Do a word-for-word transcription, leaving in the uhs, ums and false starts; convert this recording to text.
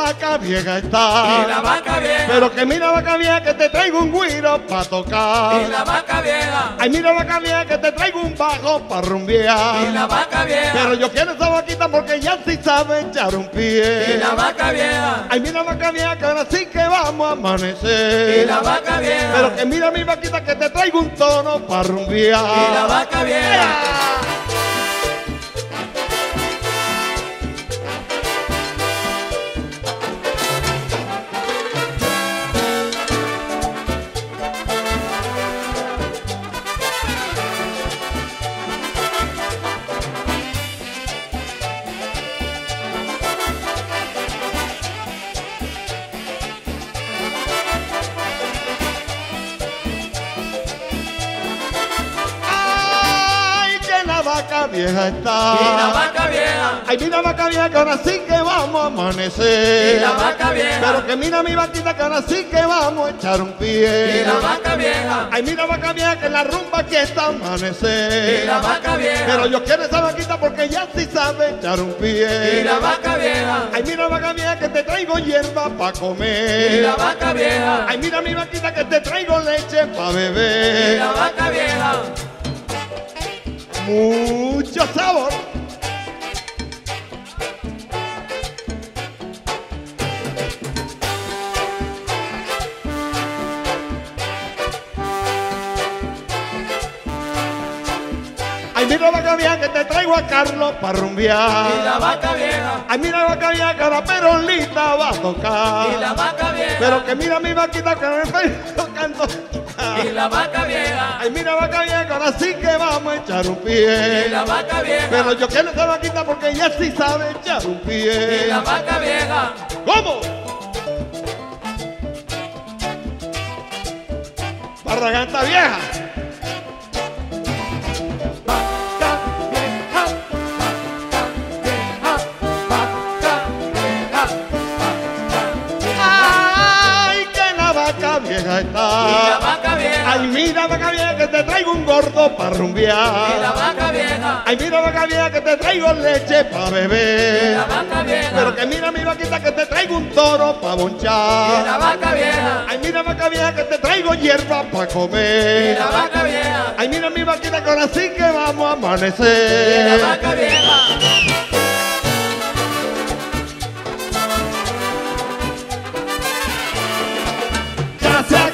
vaca vieja está. Y la vaca vieja. Pero que mira vaca vieja que te traigo un güiro pa' tocar. Y la vaca vieja. Ay, mira vaca vieja que te traigo un bajo pa' rumbear. Y la vaca vieja. Pero yo quiero esa vaquita porque ya sí sabe echar un pie. Y la vaca vieja. Ay, mira vaca vieja que ahora sí que vamos a amanecer. Y la vaca vieja. Pero que mira mi vaquita que te traigo un tono pa' rumbear. Y la vaca vieja. Vaca vieja está. Y la vaca vieja. Ay, mira vaca vieja que ahora sí que vamos a amanecer. Y la vaca vieja. Pero que mira mi vaquita que ahora sí que vamos a echar un pie. Y la vaca vieja. Ay, mira vaca vieja que la rumba aquí está a amanecer. Y la vaca vieja. Pero yo quiero esa vaquita porque ya sí sabe echar un pie. Y la vaca vieja. Ay, mira vaca vieja que te traigo hierba pa' comer. Y la vaca vieja. Ay, mira mi vaquita que te traigo leche pa' beber. Y la vaca vieja. Mucho sabor. Ay, mira vaca vieja que te traigo a Carlos para rumbear. Y la vaca vieja. Ay, mira vaca vieja que la perolita va a tocar. Y la vaca vieja. Pero que mira mi vaquita que me estoy tocando. Y la vaca vieja. Ay, mira vaca vieja que ahora sí que vamos a echar un pie. Y la vaca vieja. Pero yo quiero esa vaquita porque ella sí sabe echar un pie. Y la vaca vieja. ¿Cómo? Barraganta vieja. Ay, que la vaca vieja está. Y la vaca vieja. Ay, mira vaca vieja que te traigo un gordo para rumbear. Y la vaca vieja. Ay, mira vaca vieja que te traigo leche para Y beber. la vaca vieja. Pero que mira mi vaquita que te traigo un toro para Y la bonchar. vaca vieja. Ay, mira vaca vieja que te traigo hierba para Y comer. la vaca vieja. Ay, mira mi vaquita que ahora sí que vamos a Y la amanecer. vaca vieja. Ya se